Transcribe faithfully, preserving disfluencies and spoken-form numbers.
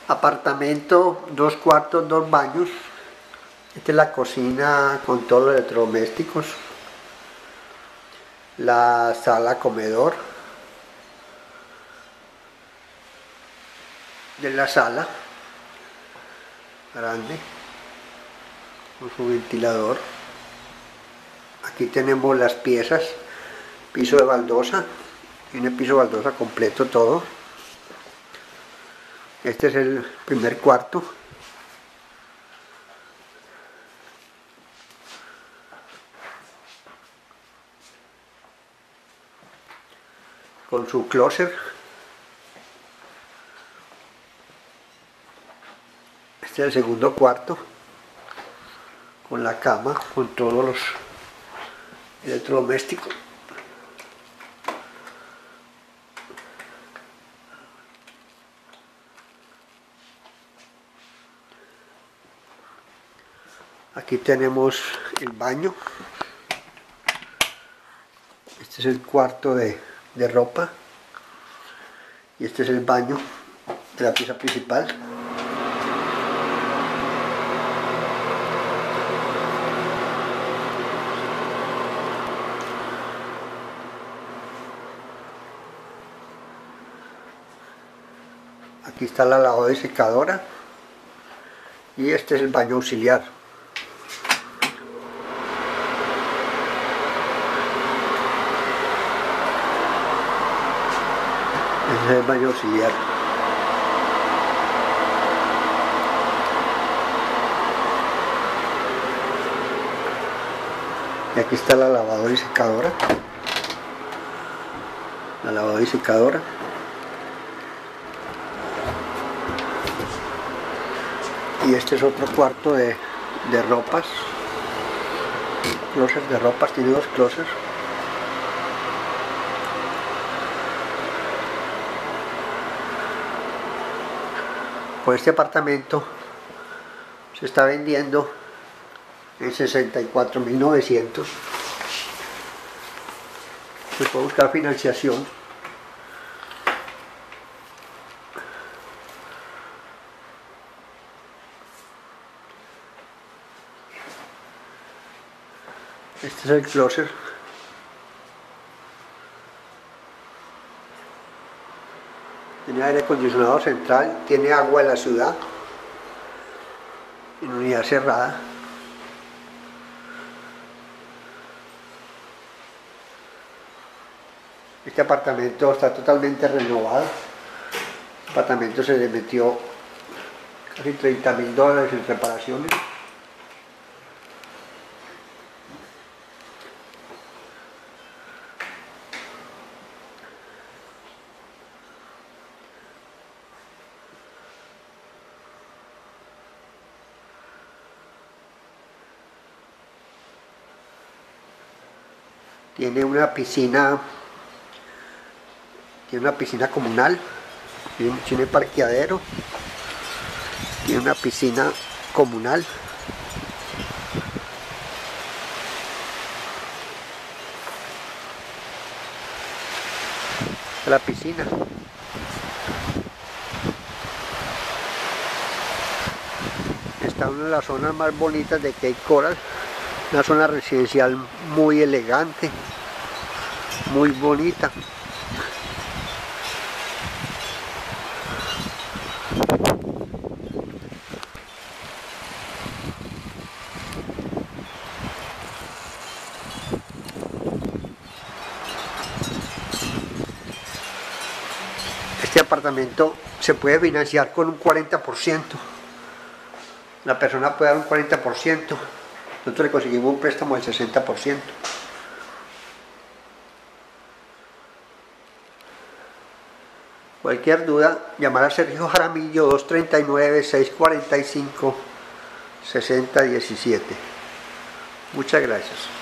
Apartamento, dos cuartos, dos baños. Esta es la cocina con todos los electrodomésticos. La sala comedor. De la sala grande con su ventilador. Aquí tenemos las piezas, piso de baldosa, tiene piso de baldosa completo todo. Este es el primer cuarto. Con su closet. Este es el segundo cuarto. Con la cama, con todos los electrodomésticos. Aquí tenemos el baño. Este es el cuarto de, de ropa. Y este es el baño de la pieza principal. Aquí está la lavadora y secadora. Y este es el baño auxiliar. Este es el baño auxiliar. Y aquí está la lavadora y secadora. La lavadora y secadora. Y este es otro cuarto de, de ropas. Closet de ropas, tiene dos closets. Por este apartamento se está vendiendo en sesenta y cuatro mil novecientos. Se puede buscar financiación. Este es el closet. Tiene aire acondicionado central, tiene agua en la ciudad, en unidad cerrada. Este apartamento está totalmente renovado. Este apartamento se le metió casi treinta mil dólares en reparaciones. Tiene una piscina, tiene una piscina comunal, tiene, tiene parqueadero, tiene una piscina comunal. La piscina. Está una de las zonas más bonitas de Cape Coral. Una zona residencial muy elegante, muy bonita. Este apartamento se puede financiar con un cuarenta por ciento. La persona puede dar un cuarenta por ciento. Nosotros le conseguimos un préstamo del sesenta por ciento. Cualquier duda, llamar a Sergio Jaramillo dos tres nueve, seis cuatro cinco, seis cero uno siete. Muchas gracias.